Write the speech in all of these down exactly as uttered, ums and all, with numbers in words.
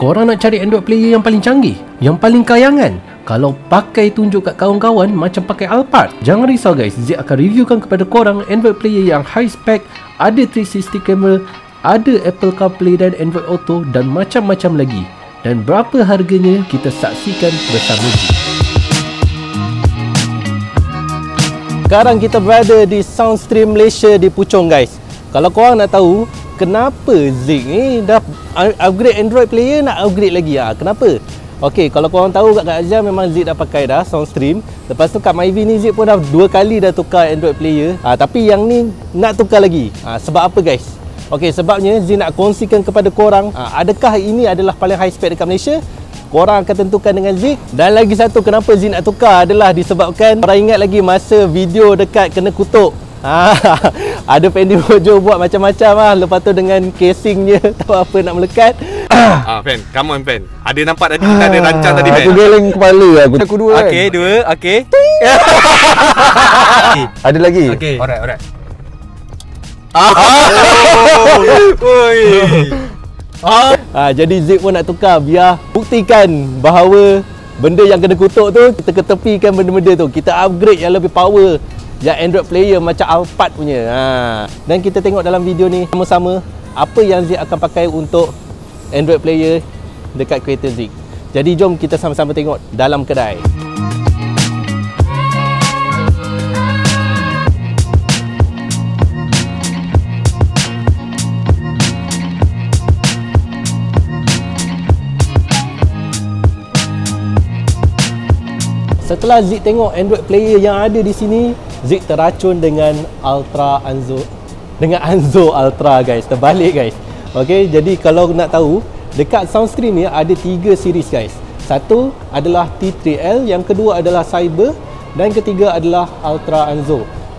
Korang nak cari Android player yang paling canggih, yang paling kayangan? Kalau pakai tunjuk kat kawan-kawan macam pakai Alphard, jangan risau guys, Zik akan reviewkan kepada korang Android player yang high spec, ada three sixty camera, ada Apple CarPlay dan Android Auto dan macam-macam lagi. Dan berapa harganya kita saksikan bersama Zik. Sekarang kita berada di Soundstream Malaysia di Puchong guys. Kalau korang nak tahu kenapa Zik ni dah upgrade Android player, nak upgrade lagi ah, kenapa? Okey, kalau korang tahu kat Kak Azhar memang Zik dah pakai dah Soundstream. Lepas tu kat Myvi ni Zik pun dah dua kali dah tukar Android player. Ha, tapi yang ni nak tukar lagi. Ha, sebab apa guys? Okey, sebabnya Zik nak kongsikan kepada korang, ha, adakah ini adalah paling high spec dekat Malaysia? Korang akan tentukan dengan Zik. Dan lagi satu kenapa Zik nak tukar adalah disebabkan korang ingat lagi masa video dekat kena kutuk. Ha, ada Fendi Mojo buat macam-macam lah. Lepas tu dengan casingnya tahu apa nak melekat. Ah, Fen, come on Fen. Ada nampak tadi kita ada rancang tadi Fen. Aku geleng kepala aku. Aku dua kan. Okey, dua, okey. Ada lagi? Okey. Alright, alright. Ah. Oi. Ah. Ah, jadi Zik pun nak tukar biar buktikan bahawa benda yang kena kutuk tu kita ketepikan benda-benda tu. Kita upgrade yang lebih power, yang Android player macam Alphard punya. Ha. Dan kita tengok dalam video ni sama-sama apa yang Zik akan pakai untuk Android player dekat kereta Zik. Jadi jom kita sama-sama tengok dalam kedai. Setelah Zik tengok Android player yang ada di sini, Zik teracun dengan Ultra Anzo. Dengan Anzo Ultra guys, terbalik guys. Okey, jadi kalau nak tahu, dekat Soundstream ni ada tiga series guys. Satu adalah T three L, yang kedua adalah Cyber dan ketiga adalah Ultra Anzo.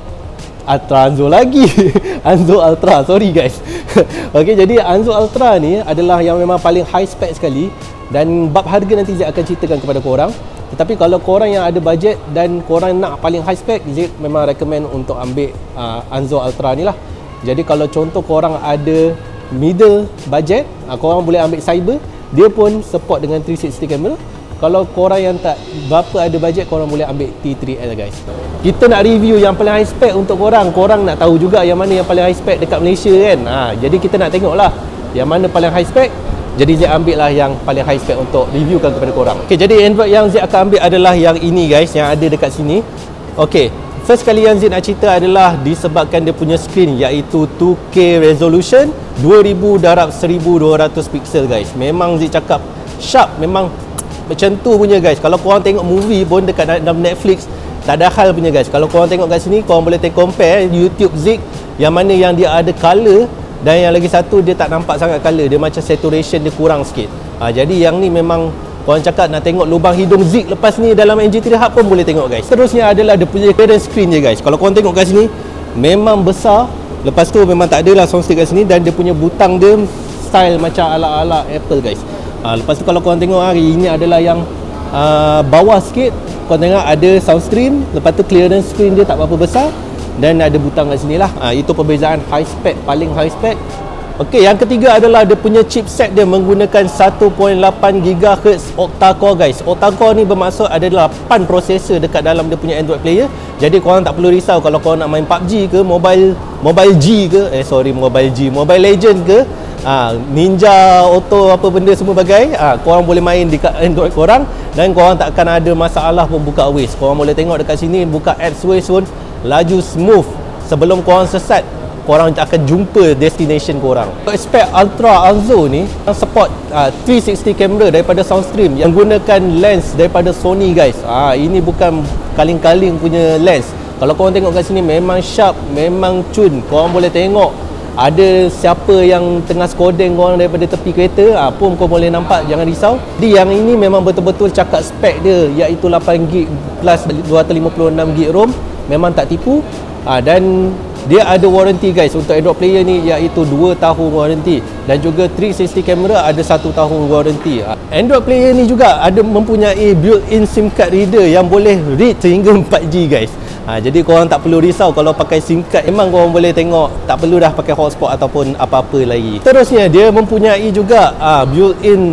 Ultra Anzo lagi. Anzo Ultra, sorry guys. Okey, jadi Anzo Ultra ni adalah yang memang paling high spec sekali dan bab harga nanti Zik akan ceritakan kepada korang. Tetapi kalau korang yang ada budget dan korang nak paling high spec, Zik memang recommend untuk ambil uh, Anzo Ultra ni lah. Jadi kalau contoh korang ada middle budget, uh, korang boleh ambil Cyber. Dia pun support dengan three sixty camera. Kalau korang yang tak berapa ada budget, korang boleh ambil T three L guys. Kita nak review yang paling high spec untuk korang. Korang nak tahu juga yang mana yang paling high spec dekat Malaysia kan. Ha, jadi kita nak tengok lah yang mana paling high spec. Jadi Zik ambil lah yang paling high spec untuk reviewkan kepada korang. Okay, jadi Android yang Zik akan ambil adalah yang ini guys, yang ada dekat sini. Okay, first kali yang Zik nak cerita adalah disebabkan dia punya screen iaitu two K resolution, dua ribu darab seribu dua ratus pixel guys. Memang Zik cakap sharp, memang macam tu punya guys. Kalau korang tengok movie pun dekat dalam Netflix, tak ada hal punya guys. Kalau korang tengok kat sini, korang boleh compare YouTube Zik yang mana yang dia ada color. Dan yang lagi satu, dia tak nampak sangat colour. Dia macam saturation dia kurang sikit. Ha, jadi yang ni memang korang cakap nak tengok lubang hidung Zik lepas ni dalam M G three Hub pun boleh tengok guys. Terusnya adalah dia punya clearance screen je guys. Kalau korang tengok kat sini, memang besar. Lepas tu memang tak ada lah soundstick kat sini. Dan dia punya butang dia style macam ala-ala Apple guys. Ha, lepas tu kalau korang tengok hari ini adalah yang uh, bawah sikit. Korang tengok ada Soundstream. Lepas tu clearance screen dia tak berapa besar. Dan ada butang kat sini lah. Ha, itu perbezaan high spec, paling high spec. Okey, yang ketiga adalah dia punya chipset dia menggunakan satu perpuluhan lapan gigahertz octa-core guys. Octa-core ni bermaksud ada lapan prosesor dekat dalam dia punya Android player. Jadi korang tak perlu risau kalau korang nak main P U B G ke, Mobile Mobile G ke, eh sorry Mobile G, Mobile Legend ke, ha, Ninja Auto apa benda semua bagai, ha, korang boleh main dekat Android korang dan korang tak akan ada masalah pun buka Waze. Korang boleh tengok dekat sini buka apps Waze pun laju smooth. Sebelum korang sesat, korang akan jumpa destination korang. Spec Ultra Anzo ni support uh, three sixty camera daripada Soundstream yang menggunakan lens daripada Sony guys. Ah, ini bukan kaling-kaling punya lens. Kalau korang tengok kat sini memang sharp, memang cun. Korang boleh tengok ada siapa yang tengah skodeng korang daripada tepi kereta, ah, pun korang boleh nampak, jangan risau. Jadi yang ini memang betul-betul cakap spek dia iaitu lapan gig plus dua ratus lima puluh enam gig ROM. Memang tak tipu. Ha, dan dia ada warranty guys untuk Android player ni iaitu dua tahun warranty dan juga three sixty camera ada satu tahun warranty. Ha, Android player ni juga ada mempunyai built-in SIM card reader yang boleh read sehingga empat G guys. Ha, jadi korang tak perlu risau kalau pakai SIM card, memang korang boleh tengok, tak perlu dah pakai hotspot ataupun apa-apa lagi. Terusnya dia mempunyai juga ha, built-in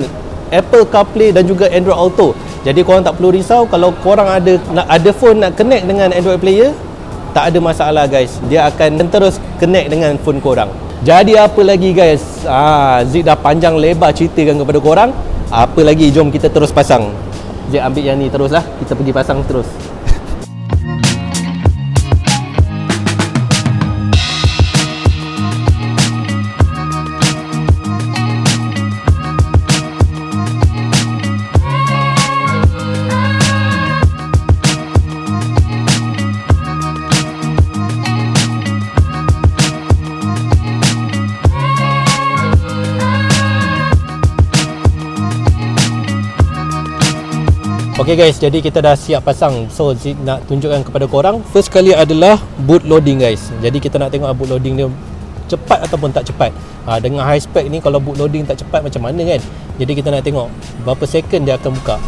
Apple CarPlay dan juga Android Auto. Jadi korang tak perlu risau kalau korang ada nak ada phone nak connect dengan Android Player, tak ada masalah guys. Dia akan terus connect dengan phone korang. Jadi apa lagi guys? Ah, Zik dah panjang lebar ceritakan kepada korang. Apa lagi? Jom kita terus pasang. Zik ambil yang ni terus lah. Kita pergi pasang terus. Okay guys, jadi kita dah siap pasang. So Zik nak tunjukkan kepada korang. First kali adalah boot loading guys. Jadi kita nak tengok boot loading dia cepat ataupun tak cepat. ha, Dengan high spec ni, kalau boot loading tak cepat macam mana kan. Jadi kita nak tengok berapa second dia akan buka.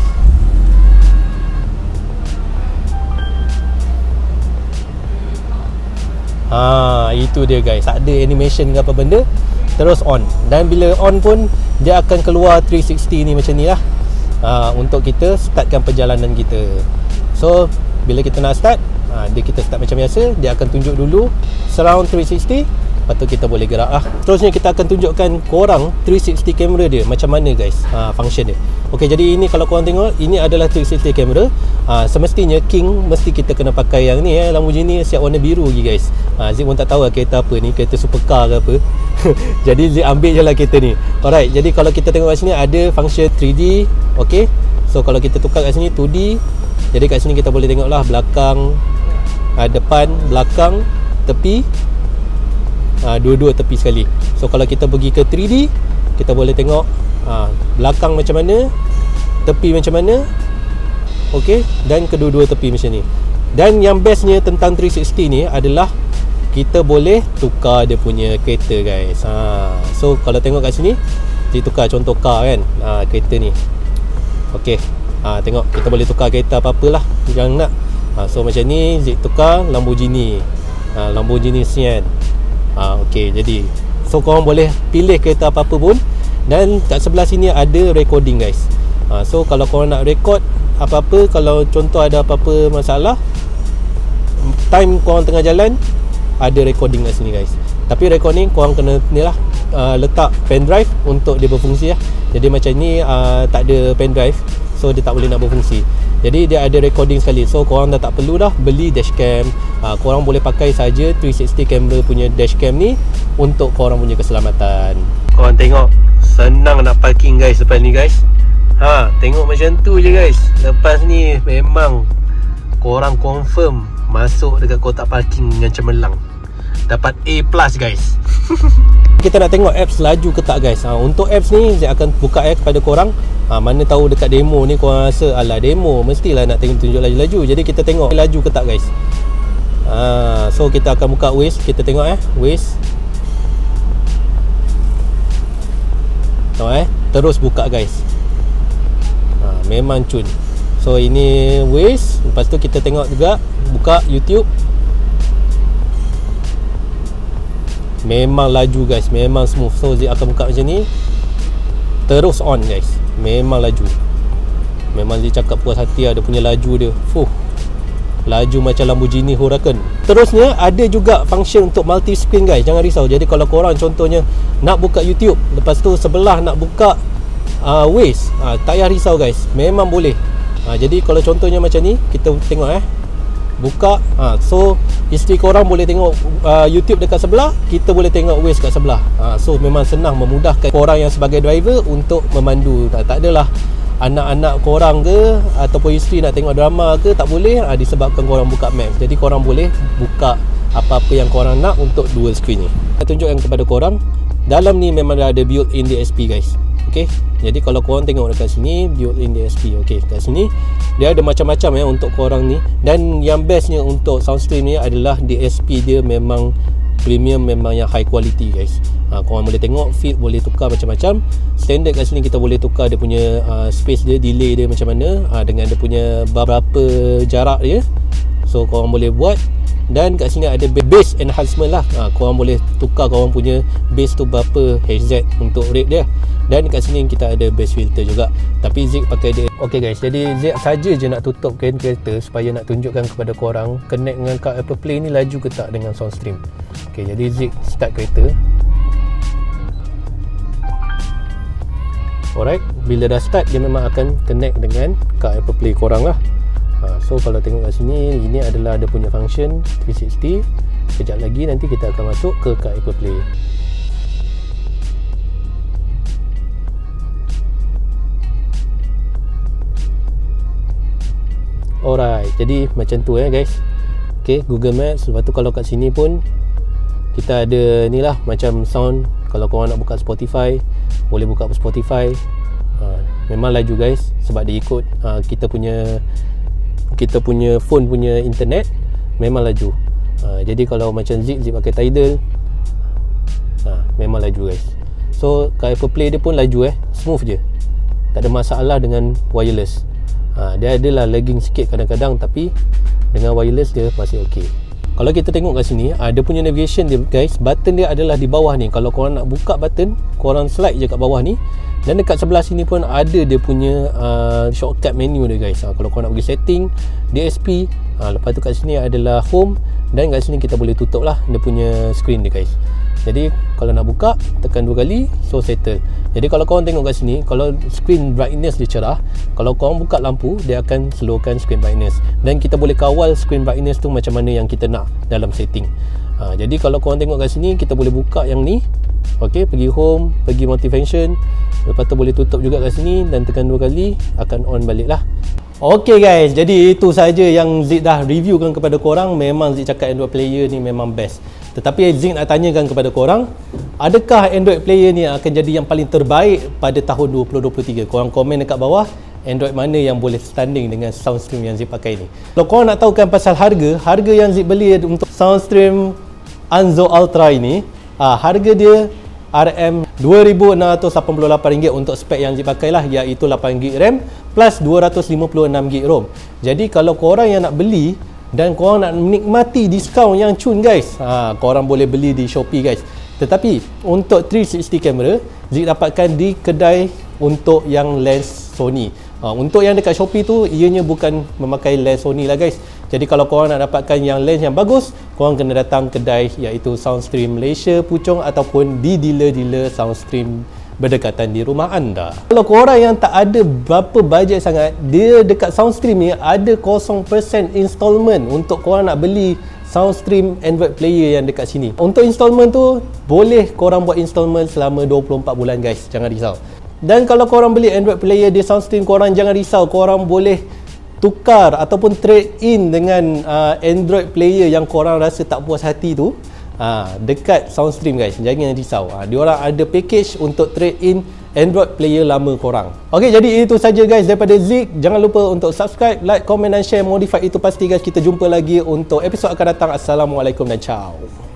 Ha, itu dia guys, tak ada animation ke apa benda. Terus on. Dan bila on pun dia akan keluar three sixty ni macam ni lah. Uh, untuk kita startkan perjalanan kita. So bila kita nak start, uh, dia kita start macam biasa. Dia akan tunjuk dulu surround three sixty. Lepas tu kita boleh gerak lah. Terusnya kita akan tunjukkan korang three sixty kamera dia macam mana guys, uh, function dia. Ok, jadi ini kalau korang tengok, ini adalah three sixty kamera. uh, Semestinya King mesti kita kena pakai yang ni eh. Lamborghini siap warna biru lagi guys. uh, Zik pun tak tahu lah kereta apa ni, kereta supercar ke apa. Jadi Zik ambil je lah kereta ni. Alright, jadi kalau kita tengok kat sini ada function three D. Ok, so kalau kita tukar kat sini two D. Jadi kat sini kita boleh tengok lah belakang, uh, depan, belakang, tepi. Uh, dua-dua tepi sekali. So kalau kita pergi ke three D, kita boleh tengok uh, belakang macam mana, tepi macam mana. Ok, dan kedua-dua tepi macam ni. Dan yang bestnya tentang three sixty ni adalah kita boleh tukar dia punya kereta guys. ha, So kalau tengok kat sini, kita tukar contoh car kan, ha, kereta ni. Ok, ha, tengok kita boleh tukar kereta apa-apalah yang nak. ha, So macam ni Zik tukar Lamborghini, ha, Lamborghini Sian. ha, Ok, jadi so korang boleh pilih kereta apa-apa pun. Dan kat sebelah sini ada recording guys. ha, So kalau korang nak record apa-apa, kalau contoh ada apa-apa masalah, time korang tengah jalan, ada recording kat sini guys. Tapi recording korang kena ni lah, uh, letak pen drive untuk dia berfungsi lah. Jadi macam ni uh, tak ada pen drive, so dia tak boleh nak berfungsi. Jadi dia ada recording sekali. So korang dah tak perlu dah beli dashcam. uh, Korang boleh pakai saja three sixty camera punya dashcam ni untuk korang punya keselamatan. Korang tengok, senang nak parking guys depan ni guys. Ha, tengok macam tu je guys. Lepas ni memang korang confirm masuk dekat kotak parking dengan cemerlang. Dapat A plus guys. Kita nak tengok apps laju ke tak guys. ha, Untuk apps ni saya akan buka eh kepada korang. ha, Mana tahu dekat demo ni korang rasa alah demo mestilah nak tengok tunjuk laju-laju. Jadi kita tengok laju ke tak guys. ha, So kita akan buka Waze. Kita tengok eh Waze. Tengok eh, terus buka guys. ha, Memang cun. So ini Waze. Lepas tu kita tengok juga, buka YouTube. Memang laju guys, memang smooth. So Zik akan buka macam ni, terus on guys. Memang laju. Memang Zik cakap puas hati lah dia punya laju dia. Fuh, laju macam Lamborghini Huracan. Terusnya ada juga function untuk multi screen guys. Jangan risau. Jadi kalau korang contohnya nak buka YouTube, lepas tu sebelah nak buka uh, Waze, uh, tak payah risau guys, memang boleh. uh, Jadi kalau contohnya macam ni, kita tengok eh buka, ha, so isteri korang boleh tengok uh, YouTube dekat sebelah, kita boleh tengok Waze kat sebelah. ha, So memang senang, memudahkan korang yang sebagai driver untuk memandu. Tak, tak adalah anak-anak korang ke ataupun isteri nak tengok drama ke, tak boleh, ha, disebabkan korang buka Maps. Jadi korang boleh buka apa-apa yang korang nak untuk dual screen ni. Saya tunjukkan kepada korang, dalam ni memang ada built-in D S P guys. Okay, jadi kalau korang tengok dekat sini, built-in D S P. Okay, kat sini dia ada macam-macam ya untuk korang ni. Dan yang bestnya untuk soundstream ni adalah D S P dia memang premium, memang yang high quality guys. ha, Korang boleh tengok feed, boleh tukar macam-macam. Standard kat sini kita boleh tukar dia punya uh, space dia, delay dia macam mana, ha, dengan dia punya berapa jarak dia. So korang boleh buat. Dan kat sini ada bass enhancement lah. Ha, korang boleh tukar korang punya bass tu berapa hertz untuk rate dia. Dan kat sini kita ada bass filter juga. Tapi Zik pakai dia. Okay guys, jadi Zik saja je nak tutup kan kereta supaya nak tunjukkan kepada korang connect dengan kat Apple Play ni laju ke tak dengan Soundstream. Okay, jadi Zik start kereta. Alright, bila dah start dia memang akan connect dengan kat Apple Play korang lah. Ha, so kalau tengok kat sini, ini adalah ada punya function three sixty. Kejap lagi nanti kita akan masuk ke kat Apple Play. Alright, jadi macam tu eh guys. Okay, Google Maps. Lepas tu kalau kat sini pun kita ada ni lah macam sound. Kalau korang nak buka Spotify, boleh buka Spotify. ha, Memang laju guys, sebab dia ikut ha, kita punya Kita punya phone punya internet. Memang laju. ha, Jadi kalau macam Zik, Zik pakai Tidal, ha, memang laju guys. So kat Apple Play dia pun laju eh, smooth je, tak ada masalah dengan wireless. ha, Dia adalah lagging sikit kadang-kadang, tapi dengan wireless dia masih ok. Kalau kita tengok kat sini, ada punya navigation dia guys. Button dia adalah di bawah ni. Kalau korang nak buka button, korang slide je kat bawah ni. Dan dekat sebelah sini pun ada dia punya uh, shortcut menu dia guys. ha, Kalau korang nak pergi setting, D S P, ha, lepas tu kat sini adalah home. Dan kat sini kita boleh tutup lah dia punya screen dia guys. Jadi kalau nak buka, tekan dua kali, so settle. Jadi kalau korang tengok kat sini, kalau screen brightness dia cerah, kalau korang buka lampu, dia akan slowkan screen brightness. Dan kita boleh kawal screen brightness tu macam mana yang kita nak dalam setting. ha, Jadi kalau korang tengok kat sini, kita boleh buka yang ni. Ok, pergi home, pergi multifunction. Lepas tu boleh tutup juga kat sini dan tekan dua kali, akan on balik lah. Ok guys, jadi itu saja yang Zik dah reviewkan kepada korang. Memang Zik cakap Android player ni memang best. Tetapi Zik nak tanyakan kepada korang, adakah Android player ni akan jadi yang paling terbaik pada tahun dua ribu dua puluh tiga? Korang komen dekat bawah, Android mana yang boleh standing dengan Soundstream yang Zik pakai ni. Kalau korang nak tahukan pasal harga, harga yang Zik beli untuk Soundstream Anzo Ultra ini, ah, harga dia R M dua ribu enam ratus lapan puluh lapan ringgit untuk spek yang Zik pakai lah, iaitu lapan gig RAM plus dua ratus lima puluh enam gig ROM. Jadi kalau korang yang nak beli dan korang nak menikmati diskaun yang cun guys, ha, korang boleh beli di Shopee guys. Tetapi untuk three sixty kamera, Zik dapatkan di kedai untuk yang lens Sony. ha, Untuk yang dekat Shopee tu, ianya bukan memakai lens Sony lah guys. Jadi kalau korang nak dapatkan yang lens yang bagus, korang kena datang kedai iaitu Soundstream Malaysia, Puchong, ataupun di dealer-dealer Soundstream berdekatan di rumah anda. Kalau korang yang tak ada berapa bajet sangat, dia dekat Soundstream ni ada kosong peratus installment untuk korang nak beli Soundstream Android player yang dekat sini. Untuk installment tu, boleh korang buat installment selama dua puluh empat bulan guys, jangan risau. Dan kalau korang beli Android player di Soundstream, korang jangan risau, korang boleh tukar ataupun trade in dengan uh, Android player yang korang rasa tak puas hati tu, ha, dekat Soundstream guys, jangan risau. ha, Diorang ada package untuk trade in Android player lama korang. Ok, jadi itu saja guys daripada Zik. Jangan lupa untuk subscribe, like, komen dan share. Modify itu pasti guys. Kita jumpa lagi untuk episod akan datang. Assalamualaikum dan ciao.